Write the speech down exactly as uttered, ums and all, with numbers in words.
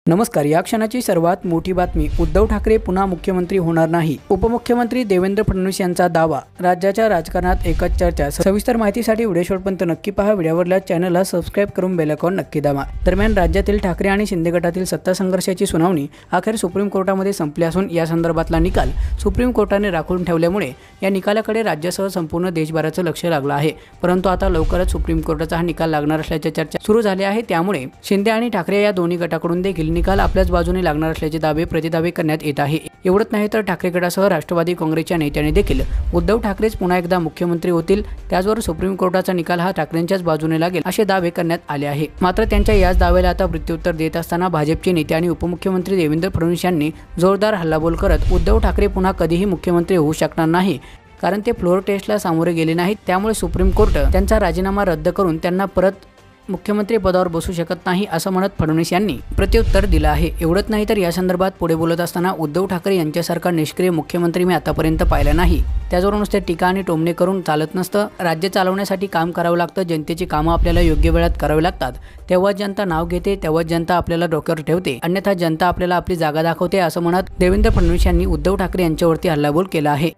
नमस्कार. या क्षणाची सर्वात मोठी बातमी. उद्धव ठाकरे पुन्हा मुख्यमंत्री होणार नाही. उपमुख्यमंत्री देवेंद्र फडणवीस यांचा दावा. राज्याच्या राजकारणात एकच चर्चा. सविस्तर माहितीसाठी व्हिडिओ शेवटपर्यंत नक्की पहा. व्हिडिओवरल्या चॅनलला सबस्क्राईब करून बेल आयकॉन नक्की दाबा. दरम्यान राज्यातील ठाकरे आणि शिंदे गटातील सत्ता संघर्षाची सुनावणी अखेर सुप्रीम कोर्टामध्ये संपली असून या संदर्भातला निकाल सुप्रीम कोर्टाने राखून ठेवल्यामुळे या निकालाकडे राज्यासह संपूर्ण देशभराचं लक्ष लागलं आहे. परंतु आता लवकरच सुप्रीम कोर्टाचा हा निकाल लागणार असल्याची चर्चा सुरू झाली आहे. त्यामुळे शिंदे आणि ठाकरे या दोन्ही गटाकडून देखील निकाल आपल्याच बाजूने लागणार असल्याचे दावे प्रतिदावे करण्यात येत आहे. एवढंच नाही तर ठाकरे गटासह राष्ट्रवादी काँग्रेसच्या नेत्यांनी देखील उद्धव ठाकरेच पुन्हा एकदा मुख्यमंत्री होतील, त्याचबरोबर सुप्रीम कोर्टाचा निकाल हा ठाकरेंच्याच बाजूने लागेल असे दावे करण्यात आले आहे. मात्र त्यांच्या याच दाव्याला आता प्रत्युत्तर देत असताना भाजपचे नेते आणि उपमुख्यमंत्री देवेंद्र फडणवीस यांनी जोरदार हल्लाबोल करत उद्धव ठाकरे पुन्हा कधीही मुख्यमंत्री होऊ शकणार नाही, कारण ते फ्लोर टेस्टला सामोरे गेले नाहीत. त्यामुळे सुप्रीम कोर्ट त्यांचा राजीनामा रद्द करून त्यांना परत मुख्यमंत्री पदावर बसू शकत नाही असं म्हणत फडणवीस यांनी प्रत्युत्तर दिलं आहे. एवढंच नाही तर या संदर्भात पुढे बोलत असताना उद्धव ठाकरे यांच्यासारखा निष्क्रिय मुख्यमंत्री मी आतापर्यंत पाहिला नाही. त्याचबरोबर नुसते टीका आणि टोमणे करून चालत नसतं. राज्य चालवण्यासाठी काम करावं लागतं. जनतेची कामं आपल्याला योग्य वेळात करावी लागतात. तेव्हा जनता नाव घेते, तेव्हा जनता आपल्याला डोक्यावर ठेवते, अन्यथा जनता आपल्याला आपली जागा दाखवते असं म्हणत देवेंद्र फडणवीस यांनी उद्धव ठाकरे यांच्यावरती हल्लाबोल केला आहे.